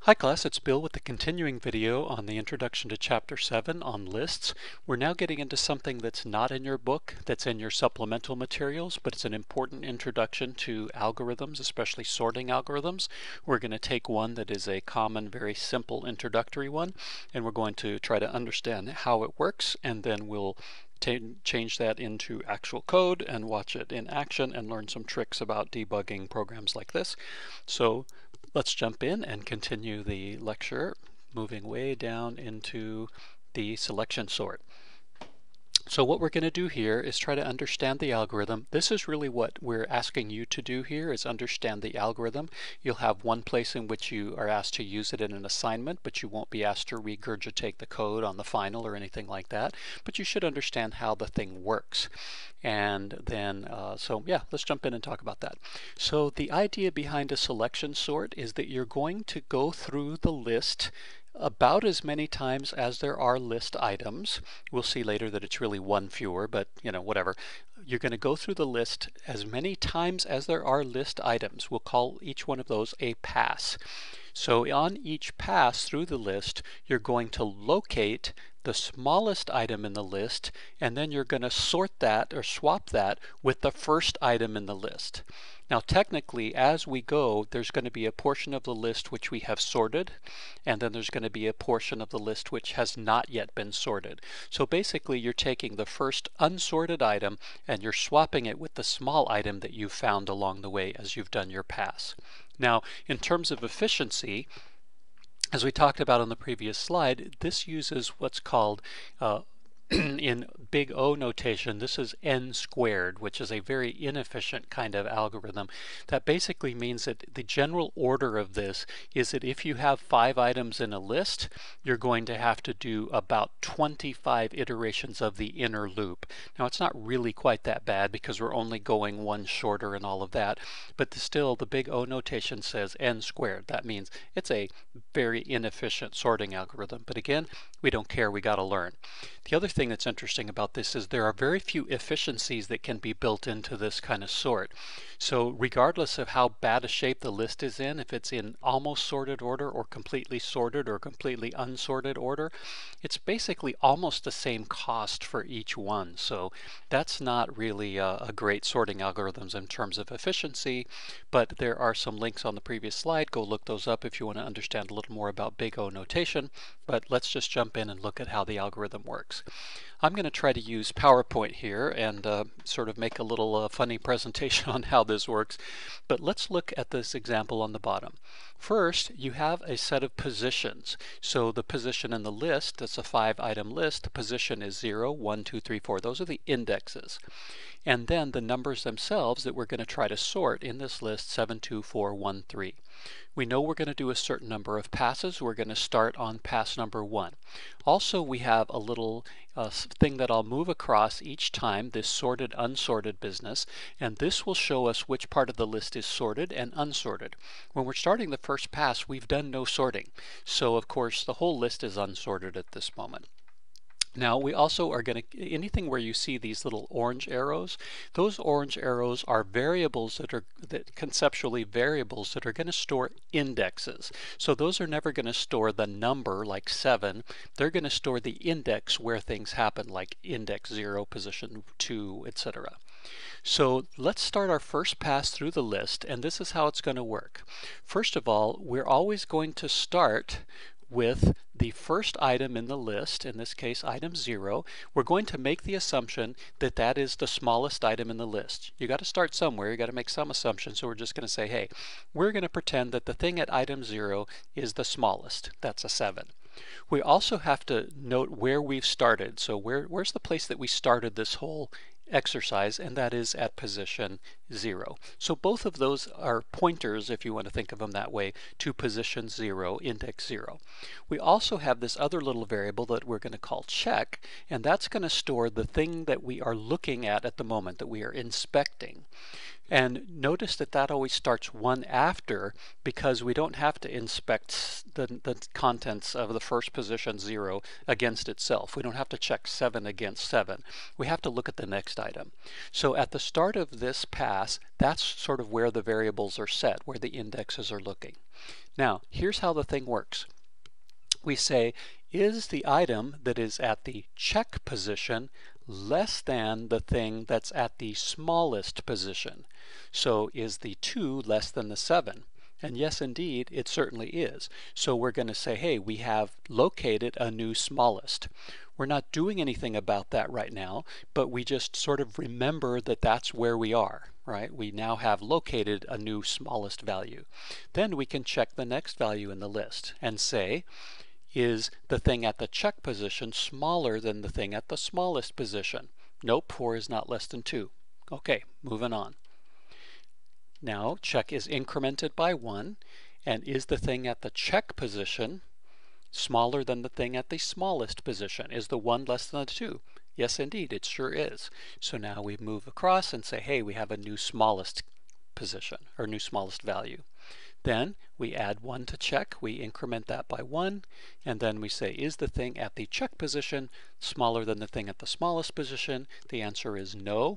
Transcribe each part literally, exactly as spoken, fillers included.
Hi class, it's Bill with the continuing video on the Introduction to Chapter seven on lists. We're now getting into something that's not in your book, that's in your supplemental materials, but it's an important introduction to algorithms, especially sorting algorithms. We're going to take one that is a common, very simple introductory one, and we're going to try to understand how it works, and then we'll change that into actual code and watch it in action and learn some tricks about debugging programs like this. So let's jump in and continue the lecture, moving way down into the selection sort. So what we're going to do here is try to understand the algorithm. This is really what we're asking you to do here, is understand the algorithm. You'll have one place in which you are asked to use it in an assignment, but you won't be asked to regurgitate the code on the final or anything like that. But you should understand how the thing works. And then, uh, so yeah, let's jump in and talk about that. So the idea behind a selection sort is that you're going to go through the list about as many times as there are list items. We'll see later that it's really one fewer, but you know, whatever. You're going to go through the list as many times as there are list items. We'll call each one of those a pass. So on each pass through the list, you're going to locate the smallest item in the list, and then you're going to sort that or swap that with the first item in the list. Now technically, as we go, there's going to be a portion of the list which we have sorted, and then there's going to be a portion of the list which has not yet been sorted. So basically you're taking the first unsorted item and you're swapping it with the small item that you've found along the way as you've done your pass. Now in terms of efficiency, as we talked about on the previous slide, this uses what's called uh, in big O notation, this is n squared, which is a very inefficient kind of algorithm. That basically means that the general order of this is that if you have five items in a list, you're going to have to do about twenty-five iterations of the inner loop. Now it's not really quite that bad because we're only going one shorter and all of that, but still the big O notation says n squared. That means it's a very inefficient sorting algorithm. But again, we don't care, we got to learn. The other thing that's interesting about this is there are very few efficiencies that can be built into this kind of sort. So regardless of how bad a shape the list is in, if it's in almost sorted order or completely sorted or completely unsorted order, it's basically almost the same cost for each one. So that's not really a, a great sorting algorithms in terms of efficiency, but there are some links on the previous slide. Go look those up if you want to understand a little more about big O notation. But let's just jump in and look at how the algorithm works. I'm going to try to use PowerPoint here and uh, sort of make a little uh, funny presentation on how this works. But let's look at this example on the bottom. First, you have a set of positions. So the position in the list, that's a five item list, the position is zero, one, two, three, four. Those are the indexes. And then the numbers themselves that we're going to try to sort in this list, seven, two, four, one, three. We know we're going to do a certain number of passes. We're going to start on pass number one. Also, we have a little uh, thing that I'll move across each time, this sorted unsorted business, and this will show us which part of the list is sorted and unsorted. When we're starting the first pass, we've done no sorting. So of course the whole list is unsorted at this moment. Now we also are going to, anything where you see these little orange arrows, those orange arrows are variables that are, that conceptually variables that are going to store indexes. So those are never going to store the number like seven, they're going to store the index where things happen like index zero, position two, et cetera. So let's start our first pass through the list, and this is how it's going to work. First of all, we're always going to start with the first item in the list, in this case item zero. We're going to make the assumption that that is the smallest item in the list. You got to start somewhere, you got to make some assumption, so we're just going to say, hey, we're going to pretend that the thing at item zero is the smallest. That's a seven. We also have to note where we've started. So where, where's the place that we started this whole exercise, and that is at position zero. So both of those are pointers, if you want to think of them that way, to position zero, index zero. We also have this other little variable that we're going to call check, and that's going to store the thing that we are looking at at the moment, that we are inspecting. And notice that that always starts one after, because we don't have to inspect the, the contents of the first position zero against itself. We don't have to check seven against seven. We have to look at the next item. So at the start of this pass, that's sort of where the variables are set, where the indexes are looking. Now, here's how the thing works. We say, is the item that is at the check position less than the thing that's at the smallest position? So is the two less than the seven? And yes, indeed, it certainly is. So we're going to say, hey, we have located a new smallest. We're not doing anything about that right now, but we just sort of remember that that's where we are, right? We now have located a new smallest value. Then we can check the next value in the list and say, is the thing at the check position smaller than the thing at the smallest position? Nope, four is not less than two. Okay, moving on. Now check is incremented by one, and is the thing at the check position smaller than the thing at the smallest position? Is the one less than the two? Yes, indeed, it sure is. So now we move across and say, hey, we have a new smallest position, or new smallest value. Then we add one to check, we increment that by one, and then we say, is the thing at the check position smaller than the thing at the smallest position? The answer is no.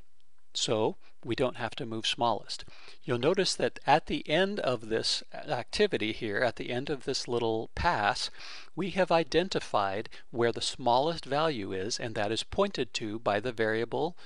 So we don't have to move smallest. You'll notice that at the end of this activity here, at the end of this little pass, we have identified where the smallest value is, and that is pointed to by the variable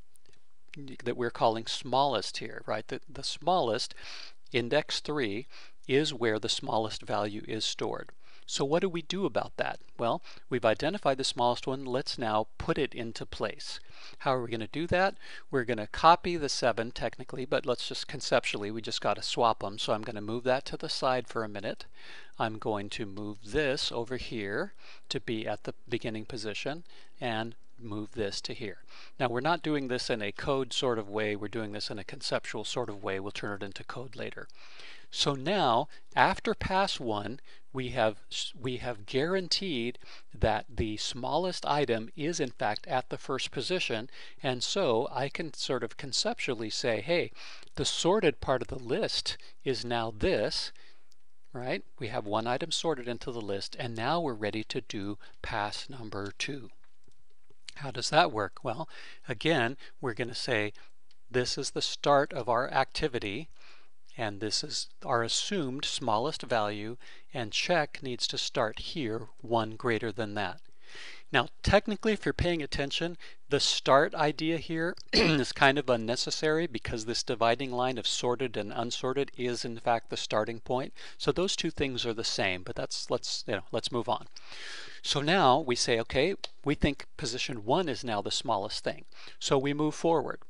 that we're calling smallest here, right? The, the smallest, index three, is where the smallest value is stored. So what do we do about that? Well, we've identified the smallest one. Let's now put it into place. How are we going to do that? We're going to copy the seven technically, but let's just conceptually, we just got to swap them. So I'm going to move that to the side for a minute. I'm going to move this over here to be at the beginning position and move this to here. Now we're not doing this in a code sort of way, we're doing this in a conceptual sort of way. We'll turn it into code later. So now, after pass one, we have we have guaranteed that the smallest item is in fact at the first position, and so I can sort of conceptually say, hey, the sorted part of the list is now this, right? We have one item sorted into the list, and now we're ready to do pass number two. How does that work? Well, again, we're going to say this is the start of our activity, and this is our assumed smallest value, and check needs to start here, one greater than that. Now, technically, if you're paying attention, the start idea here is kind of unnecessary because this dividing line of sorted and unsorted is in fact the starting point. So those two things are the same, but that's let's you know let's move on. So now we say, okay, we think position one is now the smallest thing. So we move forward.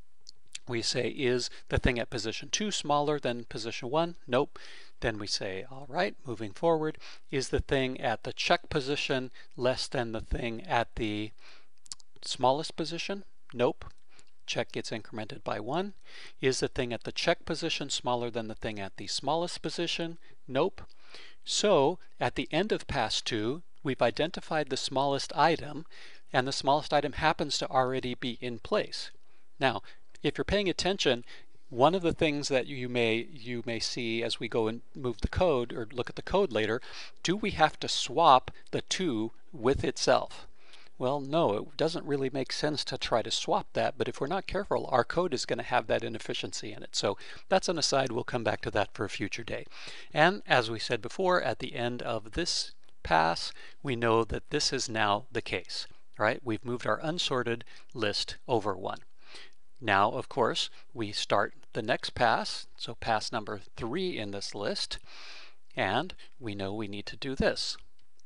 We say, is the thing at position two smaller than position one? Nope. Then we say, all right, moving forward, is the thing at the check position less than the thing at the smallest position? Nope. Check gets incremented by one. Is the thing at the check position smaller than the thing at the smallest position? Nope. So at the end of pass two, we've identified the smallest item, and the smallest item happens to already be in place. Now, if you're paying attention, one of the things that you may you may see as we go and move the code or look at the code later, do we have to swap the two with itself? Well, no, it doesn't really make sense to try to swap that, but if we're not careful, our code is going to have that inefficiency in it. So that's an aside. We'll come back to that for a future day. And as we said before, at the end of this pass, we know that this is now the case, right? We've moved our unsorted list over one. Now, of course, we start the next pass, so pass number three in this list, and we know we need to do this.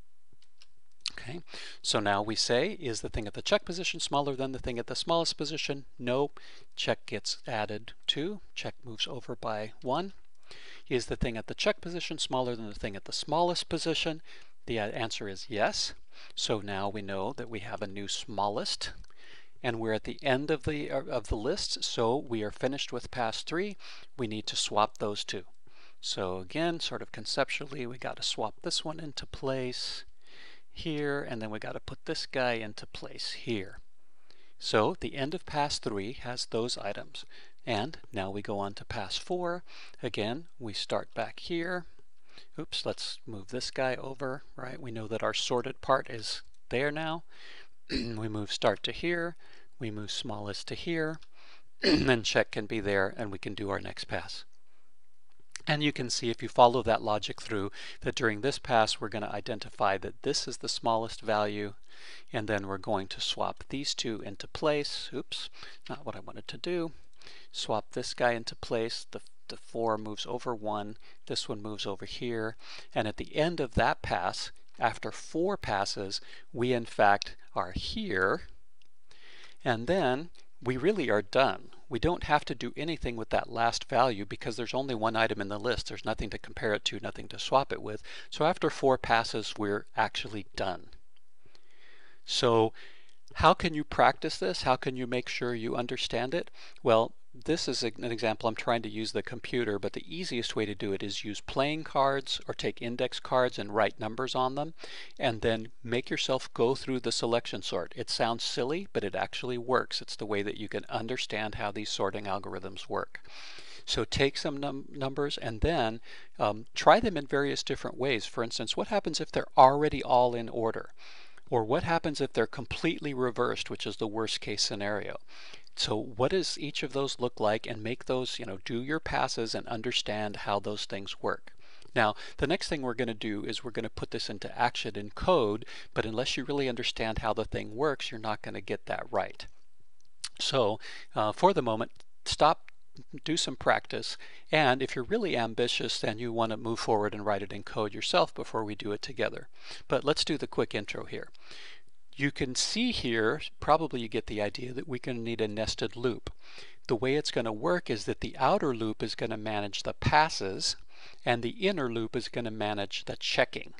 Okay, so now we say, is the thing at the check position smaller than the thing at the smallest position? Nope. Check gets added to, check moves over by one. Is the thing at the check position smaller than the thing at the smallest position? The answer is yes. So now we know that we have a new smallest, and we're at the end of the of the list, so we are finished with pass three. We need to swap those two. So again, sort of conceptually, we got to swap this one into place here, and then we got to put this guy into place here. So the end of pass three has those items, And now we go on to pass four. Again, we start back here. Oops, let's move this guy over, right? We know that our sorted part is there now. We move start to here. We move smallest to here. And check can be there, and we can do our next pass. And you can see if you follow that logic through that during this pass we're going to identify that this is the smallest value, and then we're going to swap these two into place. Oops, not what I wanted to do. Swap this guy into place. The, the four moves over one. This one moves over here. And at the end of that pass, after four passes, we in fact are here. And then we really are done. We don't have to do anything with that last value because there's only one item in the list. There's nothing to compare it to, nothing to swap it with. So after four passes, we're actually done. So how can you practice this? How can you make sure you understand it? Well, this is an example. I'm trying to use the computer, but the easiest way to do it is use playing cards or take index cards and write numbers on them, and then make yourself go through the selection sort. It sounds silly, but it actually works. It's the way that you can understand how these sorting algorithms work. So take some num numbers and then um, try them in various different ways. For instance, what happens if they're already all in order? Or what happens if they're completely reversed, which is the worst case scenario? So what does each of those look like, and make those, you know, do your passes and understand how those things work. Now, the next thing we're going to do is we're going to put this into action in code, but unless you really understand how the thing works, you're not going to get that right. So uh, for the moment, stop, do some practice, and if you're really ambitious, then you want to move forward and write it in code yourself before we do it together. But let's do the quick intro here. You can see here, probably you get the idea that we're going to need a nested loop. The way it's going to work is that the outer loop is going to manage the passes, and the inner loop is going to manage the checking.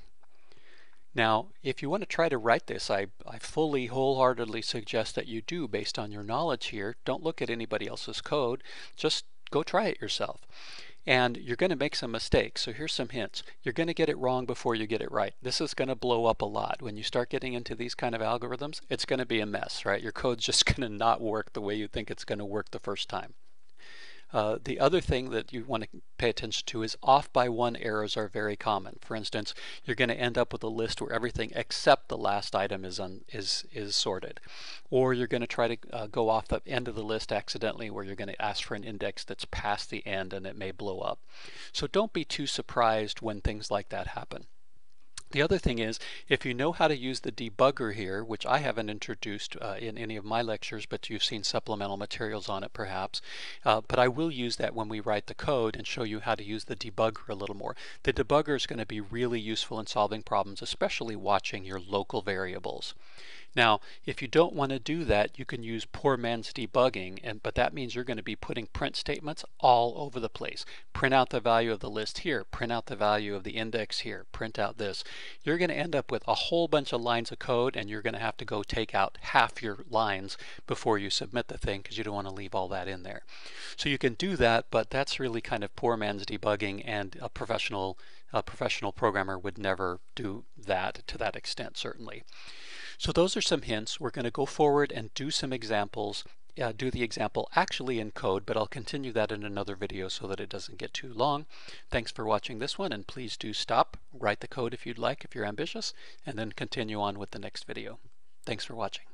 Now, if you want to try to write this, I, I fully, wholeheartedly suggest that you do based on your knowledge here. Don't look at anybody else's code. Just go try it yourself. And you're going to make some mistakes. So here's some hints. You're going to get it wrong before you get it right. This is going to blow up a lot. When you start getting into these kind of algorithms, it's going to be a mess, right? Your code's just going to not work the way you think it's going to work the first time. Uh, the other thing that you want to pay attention to is off by one errors are very common. For instance, you're going to end up with a list where everything except the last item is un, is is sorted, or you're going to try to uh, go off the end of the list accidentally, where you're going to ask for an index that's past the end and it may blow up. So don't be too surprised when things like that happen. The other thing is, if you know how to use the debugger here, which I haven't introduced uh, in any of my lectures, but you've seen supplemental materials on it perhaps, uh, but I will use that when we write the code and show you how to use the debugger a little more. The debugger is going to be really useful in solving problems, especially watching your local variables. Now, if you don't want to do that, you can use poor man's debugging, and but that means you're going to be putting print statements all over the place. Print out the value of the list here, print out the value of the index here, print out this. You're going to end up with a whole bunch of lines of code, and you're going to have to go take out half your lines before you submit the thing, because you don't want to leave all that in there. So you can do that, but that's really kind of poor man's debugging, and a professional, a professional programmer would never do that to that extent, certainly. So those are some hints. We're going to go forward and do some examples, uh, do the example actually in code, but I'll continue that in another video so that it doesn't get too long. Thanks for watching this one, and please do stop, write the code if you'd like, if you're ambitious, and then continue on with the next video. Thanks for watching.